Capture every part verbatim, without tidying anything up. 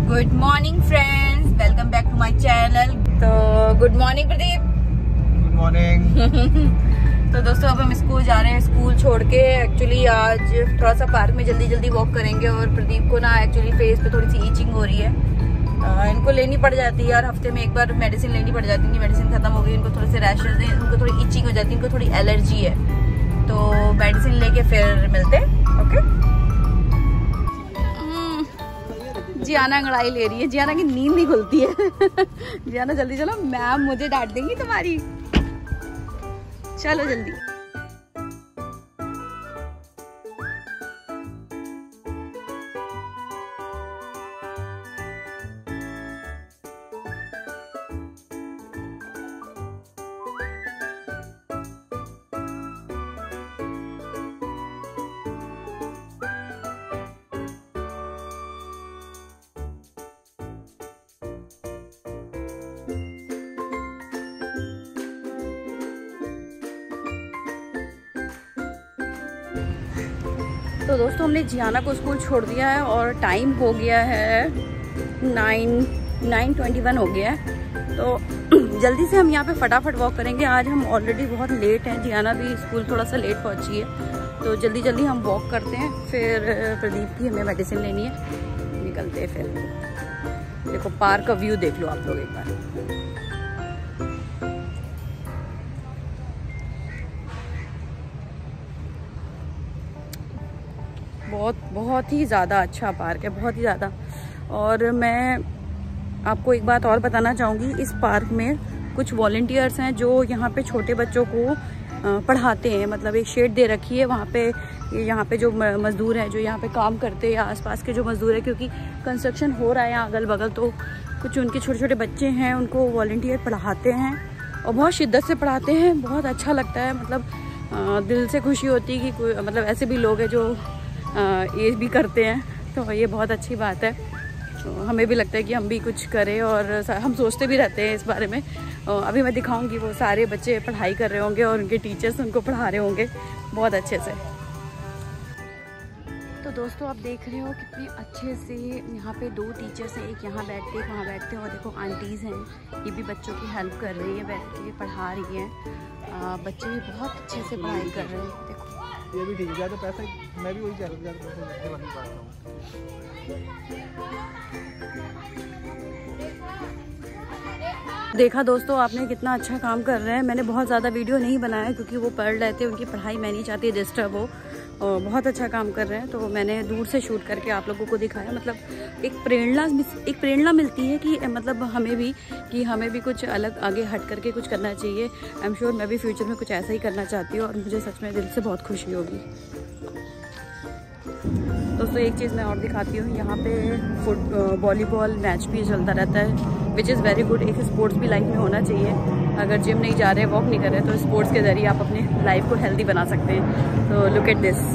Good morning friends, welcome back to my channel. तो good morning Pradeep. Good morning. तो दोस्तों अब हम स्कूल जा रहे हैं। स्कूल छोड़ के एक्चुअली आज थोड़ा सा पार्क में जल्दी जल्दी वॉक करेंगे और प्रदीप को ना एक्चुअली फेस पे थोड़ी सी ईचिंग हो रही है। आ, इनको लेनी पड़ जाती है यार, हफ्ते में एक बार मेडिसिन लेनी पड़ जाती है। मेडिसिन खत्म हो गई, इनको थोड़े से रैशेज हैं, उनको थोड़ी ईचिंग हो जाती है, इनको थोड़ी एलर्जी है। तो मेडिसिन लेके फिर मिलते हैं। ओके। जियाना अंगड़ाई ले रही है, जियाना की नींद नहीं खुलती है। जियाना जल्दी चलो, मैम मुझे डांट देंगी तुम्हारी। चलो जल्दी। तो दोस्तों हमने जियाना को स्कूल छोड़ दिया है और टाइम हो गया है नाइन नाइन ट्वेंटी वन हो गया है। तो जल्दी से हम यहाँ पे फटाफट वॉक करेंगे। आज हम ऑलरेडी बहुत लेट हैं, जियाना भी स्कूल थोड़ा सा लेट पहुँची है। तो जल्दी जल्दी हम वॉक करते हैं, फिर प्रदीप की हमें मेडिसिन लेनी है, निकलते हैं। फिर देखो पार्क का व्यू देख लो आप लोग एक बार। बहुत बहुत ही ज़्यादा अच्छा पार्क है, बहुत ही ज़्यादा। और मैं आपको एक बात और बताना चाहूँगी, इस पार्क में कुछ वॉलंटियर्स हैं जो यहाँ पे छोटे बच्चों को पढ़ाते हैं। मतलब एक शेड दे रखी है वहाँ पे, यहाँ पे जो मज़दूर हैं जो यहाँ पे काम करते हैं या आसपास के जो मज़दूर हैं, क्योंकि कंस्ट्रक्शन हो रहा है यहाँ अगल बगल, तो कुछ उनके छोटे छोटे बच्चे हैं, उनको वॉलंटियर पढ़ाते हैं और बहुत शिद्दत से पढ़ाते हैं। बहुत अच्छा लगता है, मतलब दिल से खुशी होती है कि कोई मतलब ऐसे भी लोग हैं जो ये भी करते हैं। तो ये बहुत अच्छी बात है। तो हमें भी लगता है कि हम भी कुछ करें और हम सोचते भी रहते हैं इस बारे में। अभी मैं दिखाऊंगी, वो सारे बच्चे पढ़ाई कर रहे होंगे और उनके टीचर्स उनको पढ़ा रहे होंगे बहुत अच्छे से। तो दोस्तों आप देख रहे हो कितने अच्छे से यहाँ पे दो टीचर्स हैं, एक यहाँ बैठते हैं, वहाँ बैठते हैं। और देखो आंटीज़ हैं, ये भी बच्चों की हेल्प कर रही है, बैठ के पढ़ा रही हैं। बच्चे भी बहुत अच्छे से पढ़ाई कर रहे हैं। देखो ये भी ठीक है, ज़्यादा पैसा मैं भी वही चाह रहा हूँ। देखा दोस्तों आपने कितना अच्छा काम कर रहे हैं। मैंने बहुत ज़्यादा वीडियो नहीं बनाया क्योंकि वो पढ़ रहे थे, उनकी पढ़ाई मैं नहीं चाहती डिस्टर्ब हो। और बहुत अच्छा काम कर रहे हैं, तो मैंने दूर से शूट करके आप लोगों को दिखाया। मतलब एक प्रेरणा एक प्रेरणा मिलती है कि मतलब हमें भी कि हमें भी कुछ अलग आगे हट करके कुछ करना चाहिए। आई एम श्योर मैं भी फ्यूचर में कुछ ऐसा ही करना चाहती हूँ और मुझे सच में दिल से बहुत खुशी होगी। दोस्तों एक चीज़ मैं और दिखाती हूँ, यहाँ पे फुट वॉलीबॉल मैच भी चलता रहता है, विच इज़ वेरी गुड। एक स्पोर्ट्स भी लाइफ में होना चाहिए। अगर जिम नहीं जा रहे, वॉक नहीं कर रहे, तो स्पोर्ट्स के ज़रिए आप अपने लाइफ को हेल्दी बना सकते हैं। तो लुक एट दिस।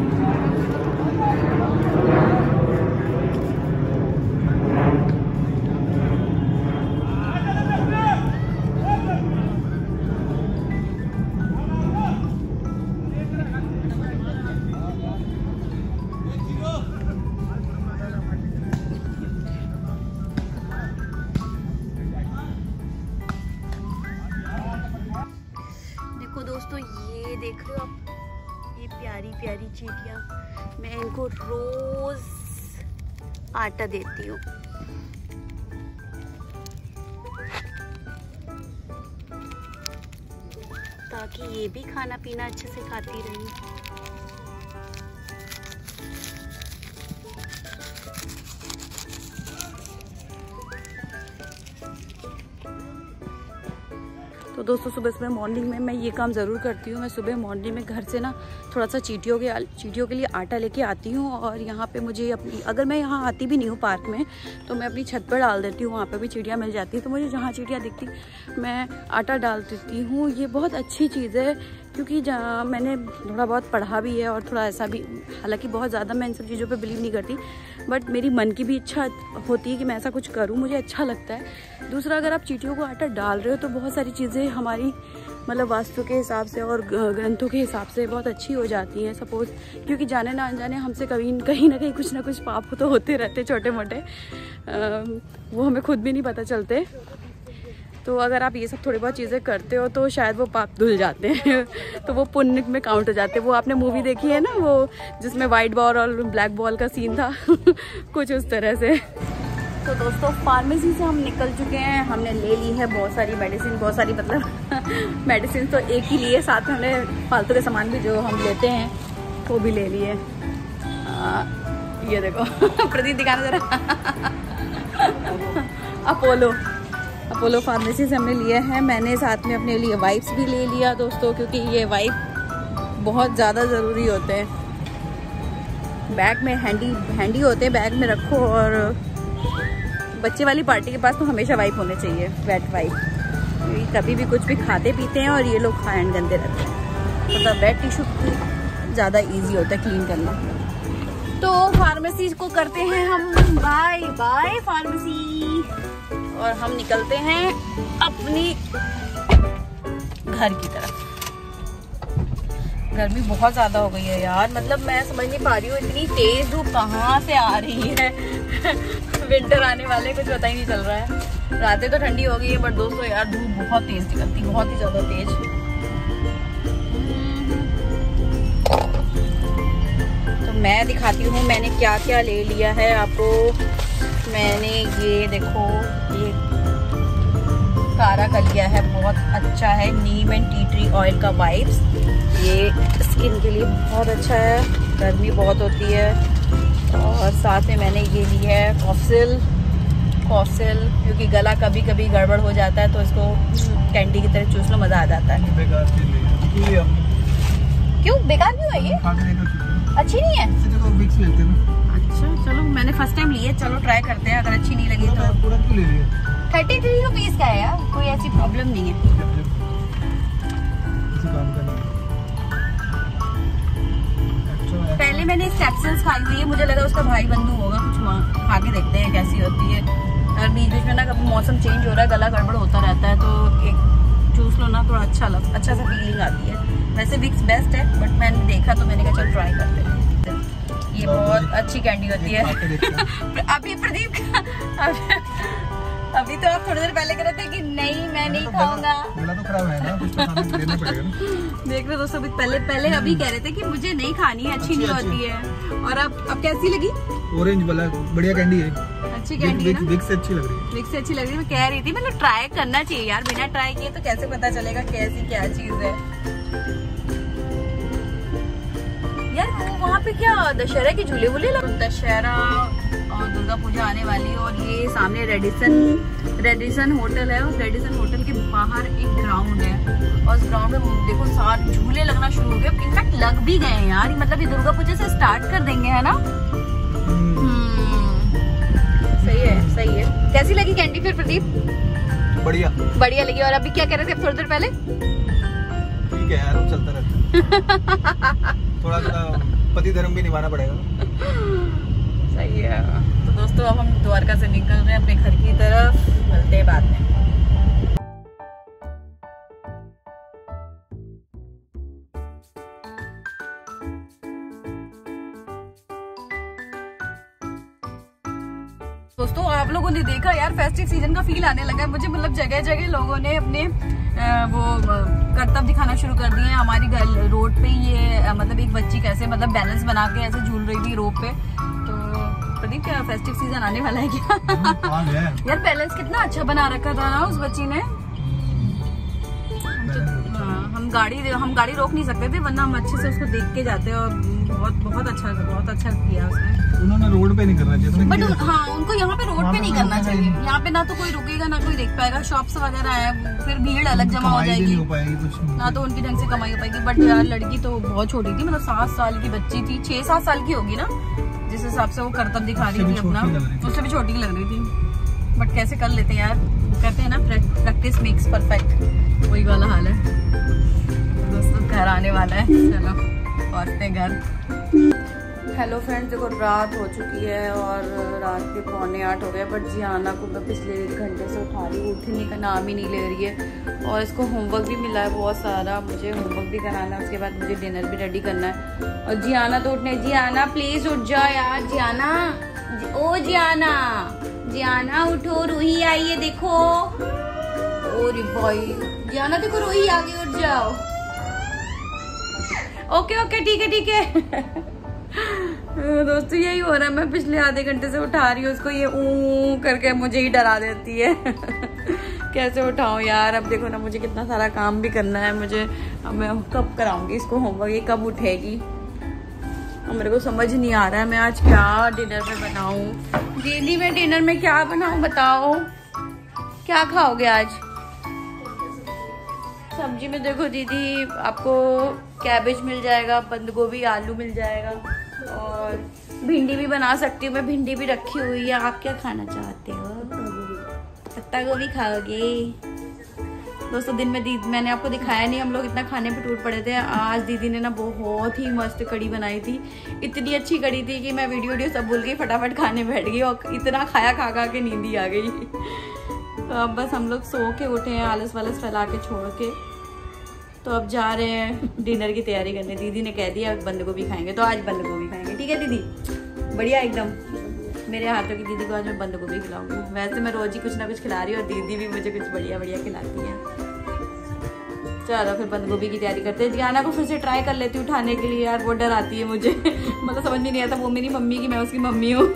दोस्तों ये देख रहे हो आप, ये प्यारी प्यारी चींटियां, मैं इनको रोज आटा देती हूँ। ताकि ये भी खाना पीना अच्छे से खाती रहें। तो दोस्तों सुबह सुबह मॉर्निंग में मैं ये काम ज़रूर करती हूँ। मैं सुबह मॉर्निंग में घर से ना थोड़ा सा चींटियों के चींटियों के लिए आटा लेके आती हूँ और यहाँ पे मुझे अपनी, अगर मैं यहाँ आती भी नहीं हूँ पार्क में, तो मैं अपनी छत पर डाल देती हूँ। वहाँ पे भी चिड़िया मिल जाती है, तो मुझे जहाँ चिड़िया दिखती मैं आटा डाल देती हूँ। ये बहुत अच्छी चीज़ है क्योंकि जहाँ मैंने थोड़ा बहुत पढ़ा भी है और थोड़ा ऐसा भी, हालांकि बहुत ज़्यादा मैं इन सब चीज़ों पे बिलीव नहीं करती, बट मेरी मन की भी इच्छा होती है कि मैं ऐसा कुछ करूँ, मुझे अच्छा लगता है। दूसरा, अगर आप चींटियों को आटा डाल रहे हो तो बहुत सारी चीज़ें हमारी मतलब वास्तु के हिसाब से और ग्रंथों के हिसाब से बहुत अच्छी हो जाती है सपोज, क्योंकि जाने ना अनजाने हमसे कभी कहीं ना कहीं कुछ ना कुछ पाप तो होते रहते छोटे मोटे, वो हमें खुद भी नहीं पता चलते। तो अगर आप ये सब थोड़ी बहुत चीज़ें करते हो तो शायद वो पाप धुल जाते हैं तो वो पुण्य में काउंट हो जाते हैं। वो आपने मूवी देखी है ना, वो जिसमें वाइट बॉल और ब्लैक बॉल का सीन था कुछ उस तरह से। तो दोस्तों फार्मेसी से हम निकल चुके हैं, हमने ले ली है बहुत सारी मेडिसिन, बहुत सारी मतलब मेडिसिन तो एक ही लिए, साथ में हमने फालतू के सामान भी जो हम लेते हैं वो भी ले लिए। ये देखो प्रदीप दिखाना जरा अपोलो अपोलो फार्मेसी से हमने लिए हैं। मैंने साथ में अपने लिए वाइप्स भी ले लिया दोस्तों, क्योंकि ये वाइप बहुत ज़्यादा ज़रूरी होते हैं, बैग में हैंडी हैंडी होते हैं, बैग में रखो। और बच्चे वाली पार्टी के पास तो हमेशा वाइप होने चाहिए, वेट वाइप, क्योंकि कभी भी कुछ भी खाते पीते हैं और ये लोग हैंड गंदे रहते हैं, मतलब वेट टिश्यू ज़्यादा ईजी होता है क्लीन करना। तो फार्मेसी को करते हैं हम बाय बाय फार्मेसी, और हम निकलते हैं अपनी घर की तरफ। गर्मी बहुत ज्यादा हो गई है यार, मतलब मैं समझ नहीं पा रही हूँ इतनी तेज धूप कहाँ से आ रही है विंटर आने वाले कुछ पता ही नहीं चल रहा है। रातें तो ठंडी हो गई है, बट दोस्तों यार धूप बहुत तेज निकलती, बहुत ही ज्यादा तेज। तो मैं दिखाती हूँ मैंने क्या क्या ले लिया है आपको। मैंने ये देखो, ये कारा का लिया है, बहुत अच्छा है, neem and tea tree oil का वाइप्स, ये स्किन के लिए बहुत अच्छा है, गर्मी बहुत होती है। और साथ में मैंने ये लिया है कॉफसिल कॉफसिल क्योंकि गला कभी कभी गड़बड़ हो जाता है तो इसको कैंडी की तरह चूस लो, मज़ा आ जाता है। बेकार क्यों बेकार क्यों है ये? अच्छी नहीं है? मिक्स लेते हैं ना। अच्छा चलो, मैंने फर्स्ट टाइम ली है, चलो ट्राई करते हैं, अगर अच्छी नहीं लगी तो। पूरा क्यों ले लिया? थर्टी थ्री रुपीज का है यार, कोई ऐसी प्रॉब्लम नहीं है। पहले मैंने कैप्सूल्स खाई हुई है, मुझे लगा उसका भाई बंधु होगा, कुछ खा के देखते हैं कैसी होती है। और बीच बीच में ना कभी मौसम चेंज हो रहा है, गला गड़बड़ होता रहता है, तो एक चूस लो ना, थोड़ा अच्छा लग अच्छा सा फीलिंग आती है। वैसे विक्स बेस्ट है, बट मैंने देखा तो मैंने कहा चल ट्राई करते हैं। ये बहुत अच्छी कैंडी होती है अभी प्रदीप अभी तो आप थोड़ी देर पहले कह रहे थे कि नहीं मैं नहीं खाऊंगा। गला तो खराब है ना, कुछ तो खाने लेना पड़ेगा ना। देख रहे दोस्तों, पहले पहले अभी कह रहे थे कि मुझे नहीं खानी है, अच्छी नहीं होती है, और अब अब कैसी लगी? ऑरेंज वाला बढ़िया कैंडी है, अच्छी कैंडी है, विक्स से अच्छी लग रही है, विक्स से अच्छी लग रही है। मैं कह रही थी मतलब ट्राई करना चाहिए यार, बिना ट्राई किए तो कैसे पता चलेगा कैसी क्या चीज है यार। वो वहाँ पे क्या दशहरा के झूले वूले लग, दशहरा और दुर्गा पूजा आने वाली है। और ये सामने रेडिसन रेडिसन होटल है, उस रेडिसन होटल के बाहर एक ग्राउंड है, और उस ग्राउंड में देखो सारे झूले लगना शुरू हो गए, इनफैक्ट लग भी गए हैं यार, मतलब ये दुर्गा पूजा से स्टार्ट कर देंगे, है ना? सही है सही है। कैसी लगी कैंडी फिर प्रदीप? बढ़िया बढ़िया लगी। और अभी क्या कह रहे थे थोड़ी देर पहले? ठीक है यार, चलता रहता है थोड़ा सा पति धर्म भी निभाना पड़ेगा। सही है। तो दोस्तों अब हम द्वारका से निकल रहे हैं अपने घर की तरफ, मिलते हैं बाद में। दोस्तों आप लोगों ने देखा यार, फेस्टिव सीजन का फील आने लगा है मुझे, मतलब जगह जगह लोगों ने अपने वो करतब दिखाना शुरू कर दिए हैं। हमारी घर रोड पे ये मतलब एक बच्ची कैसे मतलब बैलेंस बना के ऐसे झूल रही थी रोप पे। तो प्रदीप क्या फेस्टिव सीजन आने वाला है क्या? यार बैलेंस कितना अच्छा बना रखा था ना उस बच्ची ने। हम गाड़ी हम गाड़ी रोक नहीं सकते थे, वरना हम अच्छे से उसको देख के जाते, और बहुत बहुत अच्छा बहुत अच्छा किया उसने। उन्होंने रोड पे नहीं करना चाहिए, बट हाँ उनको यहाँ पे रोड पे नहीं करना चाहिए। यहाँ पे ना तो कोई रुकेगा ना कोई देख पाएगा, शॉप्स वगैरह है, फिर भीड़ अलग जमा हो जाएगी, ना तो उनकी ढंग से कमाई हो पाएगी। बट यार लड़की तो बहुत छोटी थी, मतलब सात साल की बच्ची थी, छह सात साल की होगी ना जिस हिसाब से वो करतब दिखा रही थी अपना, उससे भी छोटी लग रही थी। बट कैसे कर लेते हैं यार, कहते हैं ना प्रैक्टिस मेक्स परफेक्ट, वही वाला हाल है। दोस्तों घर आने वाला है, चलो पहुंचते हैं घर। हेलो फ्रेंड्स, देखो रात हो चुकी है और रात के पौने आठ हो गए, बट जियाना को मैं पिछले एक घंटे से उठा रही हूँ, उठने का नाम ही नहीं ले रही है। और इसको होमवर्क भी मिला है बहुत सारा, मुझे होमवर्क भी कराना है, उसके बाद मुझे डिनर भी रेडी करना है। और जियाना तो उठने, जियाना प्लीज उठ जाओ यार, जियाना, ओ जियाना, जियाना उठो, रूही आई है देखो। ओरे भाई, जियाना देखो रूही आ गई, उठ जाओ। ओके ओके ठीक है ठीक है। दोस्तों यही हो रहा है, मैं पिछले आधे घंटे से उठा रही हूँ उसको, ये ऊ करके मुझे ही डरा देती है। कैसे उठाऊं यार, अब देखो ना मुझे कितना सारा काम भी करना है मुझे। अब मैं कब कराऊंगी इसको होमवर्क, ये कब उठेगी, अब मेरे को समझ नहीं आ रहा है मैं आज क्या डिनर में बनाऊं। दीदी मैं डिनर में क्या बनाऊं बताओ, क्या खाओगे आज सब्जी में? देखो दीदी आपको कैबेज मिल जाएगा, बंद गोभी आलू मिल जाएगा, और भिंडी भी बना सकती हूँ मैं, भिंडी भी रखी हुई है। आप क्या खाना चाहते हो? पत्ता गोभी खाओगे? दोस्तों दिन में दीदी, मैंने आपको दिखाया नहीं, हम लोग इतना खाने पे टूट पड़े थे। आज दीदी ने ना बहुत ही मस्त कड़ी बनाई थी, इतनी अच्छी कड़ी थी कि मैं वीडियो वीडियो सब भूल गई, फटाफट खाने बैठ गई और इतना खाया खा खा के नींद ही आ गई। तो अब बस हम लोग सो के उठे हैं, आलस वालस फैला के छोड़ के, तो अब जा रहे हैं डिनर की तैयारी करने। दीदी ने कह दिया बंद गोभी खाएंगे, तो आज बंद गोभी खाएंगे। ठीक है दीदी, बढ़िया एकदम। मेरे हाथों की दीदी को आज मैं बंद गोभी खिलाऊंगी। वैसे मैं रोज ही कुछ ना कुछ खिला रही हूँ और दीदी भी मुझे कुछ बढ़िया बढ़िया खिलाती है। चलो फिर बंद गोभी की तैयारी करते हैं। जियाना को फिर से ट्राई कर लेती हूँ उठाने के लिए, यार वो डर आती है मुझे। मतलब समझ में नहीं आता वो मेरी मम्मी की, मैं उसकी मम्मी हूँ।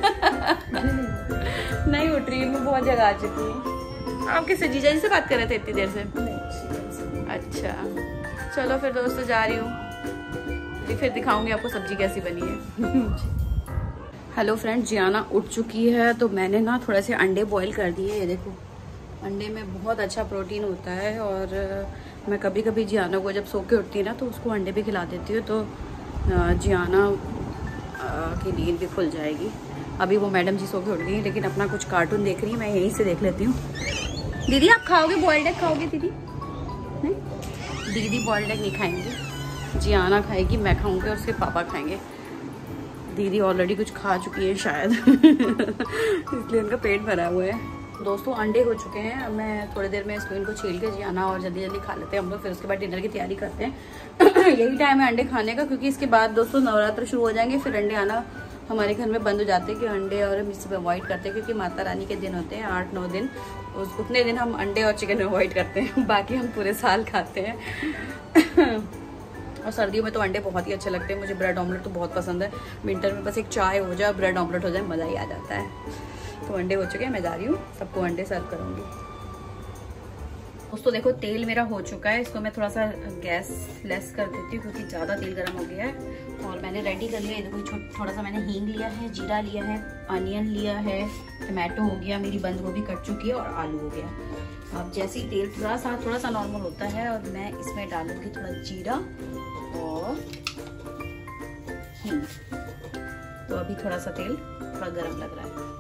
नहीं उठ रही, मैं बहुत जगह आ चुकी हूँ। आप किससे, जीजा जी से बात कर रहे थे इतनी देर से? अच्छा चलो फिर दोस्तों जा रही हूँ, फिर दिखाऊंगी आपको सब्जी कैसी बनी है। हेलो फ्रेंड, जियाना उठ चुकी है, तो मैंने ना थोड़े से अंडे बॉईल कर दिए। ये देखो, अंडे में बहुत अच्छा प्रोटीन होता है, और मैं कभी कभी जियाना को जब सो के उठती है ना तो उसको अंडे भी खिला देती हूँ, तो जियाना की नींद भी खुल जाएगी। अभी वो मैडम जी सो के उठ गई, लेकिन अपना कुछ कार्टून देख रही है, मैं यहीं से देख लेती हूँ। दीदी आप खाओगे बॉइल्ड एग? खाओगे दीदी? नहीं, दीदी बॉइल्ड एग नहीं खाएंगी, जियाना खाएगी, मैं खाऊंगी और उसके पापा खाएंगे। दीदी ऑलरेडी कुछ खा चुकी है शायद। इसलिए उनका पेट भरा हुआ है। दोस्तों अंडे हो चुके हैं, अब मैं थोड़ी देर में इसको इनको छील के जियाना और जल्दी जल्दी खा लेते हैं हम लोग, फिर उसके बाद डिनर की तैयारी करते हैं। यही टाइम है अंडे खाने का, क्योंकि इसके बाद दोस्तों नवरात्र शुरू हो जाएंगे, फिर अंडे आना हमारे घर में बंद हो जाते हैं कि अंडे और हम इसे अवॉइड करते हैं, क्योंकि माता रानी के दिन होते हैं आठ नौ दिन, उस उतने दिन हम अंडे और चिकन अवॉइड करते हैं, बाकी हम पूरे साल खाते हैं। और सर्दियों में तो अंडे बहुत ही अच्छे लगते हैं, मुझे ब्रेड ऑमलेट तो बहुत पसंद है। विंटर में बस एक चाय हो जाए, ब्रेड ऑमलेट हो जाए, मज़ा ही आ जाता है। तो अंडे हो चुके हैं, मैं जा रही हूँ, सबको अंडे सर्व करूँगी। दोस्तों देखो तेल मेरा हो चुका है, इसको मैं थोड़ा सा गैस लेस कर देती हूँ क्योंकि ज़्यादा तेल गर्म हो गया है। और मैंने रेडी कर लिया है, देखो थोड़ा सा मैंने हींग लिया है, जीरा लिया है, अनियन लिया है, टमाटो हो गया, मेरी बंद गोभी कट चुकी है, और आलू हो गया। अब जैसे ही तेल थोड़ा सा थोड़ा सा नॉर्मल होता है, और मैं इसमें डालूंगी थोड़ा जीरा और हींग। तो अभी थोड़ा सा तेल थोड़ा गर्म लग रहा है।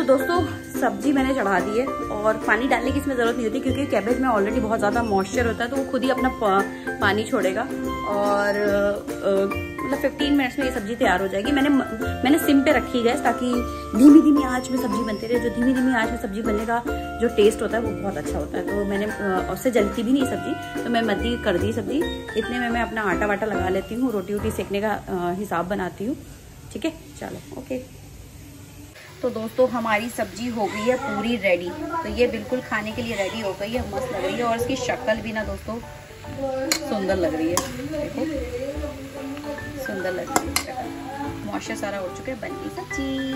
दोस्तों सब्जी मैंने चढ़ा दी है और पानी डालने की इसमें ज़रूरत नहीं होती क्योंकि कैबेज में ऑलरेडी बहुत ज़्यादा मॉइस्चर होता है, तो वो खुद ही अपना पा, पानी छोड़ेगा और मतलब पंद्रह मिनट्स में ये सब्जी तैयार हो जाएगी। मैंने मैंने सिम पे रखी गैस ताकि धीमी धीमी आंच में सब्जी बनती रहे। जो धीमी धीमी आंच में सब्जी बनने का जो टेस्ट होता है वो बहुत अच्छा होता है। तो मैंने उससे जलती भी नहीं सब्जी, तो मैं मद्दी कर दी सब्जी। इतने में मैं अपना आटा वाटा लगा लेती हूँ, रोटी वोटी सेकने का हिसाब बनाती हूँ। ठीक है, चलो ओके। तो दोस्तों हमारी सब्जी हो गई है पूरी रेडी। तो ये बिल्कुल खाने के लिए रेडी हो गई है, मस्त लग रही है और इसकी शक्ल भी ना दोस्तों सुंदर लग रही है। देखो सुंदर लग रही है शक्ल, मॉइस्चर सारा हो चुका है, बन गई सब्जी।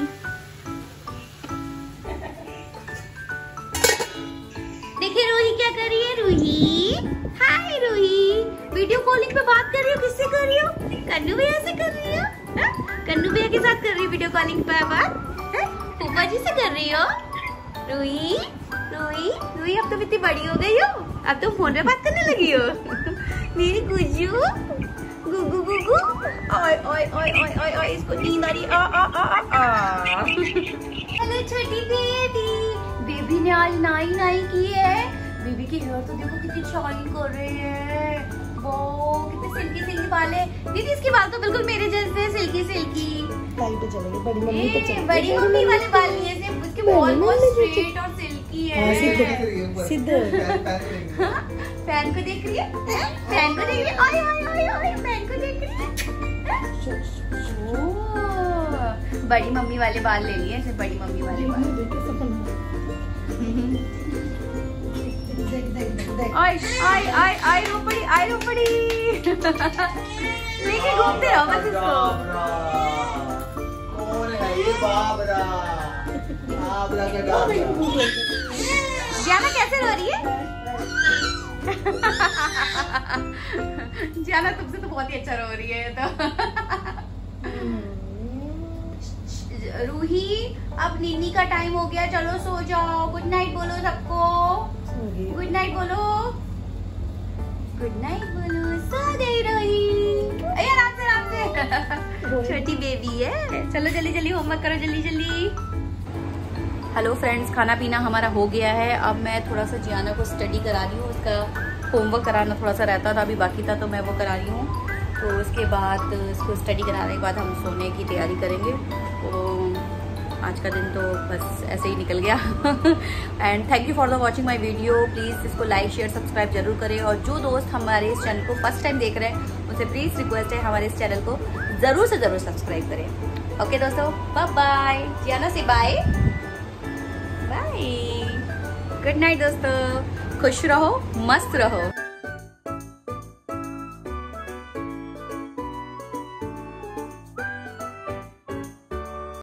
देखिए रूही क्या कर रही है। Ruhi, hi Ruhi, video calling पे बात कर रही हो, किससे कर रही हो? कन्नू भैया से कर रही हो? कन्नू भैया के साथ कर रही हो वीडियो कॉलिंग पे बात? फूफा जी से कर रही हो? रूही रूही रूही अब तुम इतनी बड़ी हो गई हो, अब तुम फोन पे बात करने लगी हो। मेरी गुज्जू गुगु गुगु, ओए ओए ओए ओए ओए ओए, इसको नींद आ रही। आ आ आ आ हेलो छोटी बेबी। बेबी ने आज नाई नाई की है। बेबी के हेयर तो देखो कितनी शाइन कर रहे हैं, वो कितने सिल्की सिल्की बाल है। दीदी इसके बाल तो बिल्कुल मेरे जैसे सिल्की सिल्की। पे चलेंगे, बड़ी मम्मी पे चलेंगे। बड़ी मम्मी वाले बाल नहीं है, सिर्फ उसके बाल बहुत स्ट्रेट और सिल्की है। सीधे फैन को देख रही है, फैन को देख रही है, आए आए आए आए, फैन को देख रही है। ओह, बड़ी मम्मी वाले बाल ले लिए, सिर्फ बड़ी मम्मी वाले बाल। आई आई आई आई रो पड़ी, आई रो पड़ी। लेके घूमते रहो बस इसको। जियाना कैसे रो रही है? जियाना तुमसे तो बहुत ही अच्छा रो रही है। तो रूही अब नीनी का टाइम हो गया, चलो सो जाओ। गुड नाइट बोलो सबको, गुड नाइट बोलो, गुड नाइट बोलो। सो गई रूही, आराम से आराम से, छोटी बेबी है। चलो जल्दी जल्दी होमवर्क करो, जल्दी जल्दी। हेलो फ्रेंड्स, खाना पीना हमारा हो गया है। अब मैं थोड़ा सा जियाना को स्टडी करा रही हूँ, उसका होमवर्क कराना थोड़ा सा रहता था, अभी बाकी था तो मैं वो करा रही हूँ। तो उसके बाद इसको स्टडी कराने के बाद हम सोने की तैयारी करेंगे। तो आज का दिन तो बस ऐसे ही निकल गया। And thank you for the watching my video. Please इसको लाइक शेयर सब्सक्राइब जरूर करें और जो दोस्त हमारे इस चैनल को फर्स्ट टाइम देख रहे हैं उनसे प्लीज़ रिक्वेस्ट है हमारे इस चैनल को ज़रूर से ज़रूर सब्सक्राइब करें। ओके दोस्तों, बाय बाय। जियाना से बाय बाय, गुड नाइट दोस्तों, खुश रहो, मस्त रहो।